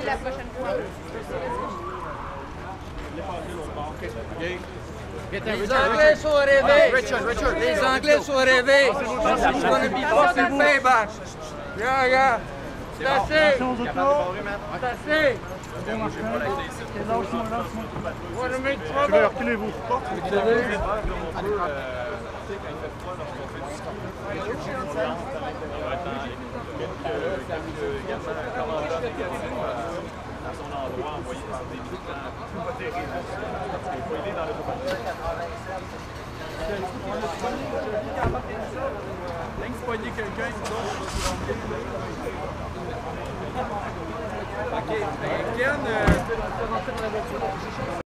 la prochaine fois. Les Anglais sont arrivés. Les Anglais sont arrivés. It's gonna be fucking payback. Yeah. C'est assez. C'est assez. Wanna make trouble. Reculez-vous. Dans son endroit envoyé par des militants modérés. Il faut aider dans le poignet quelqu'un qui donne. OK. Ken,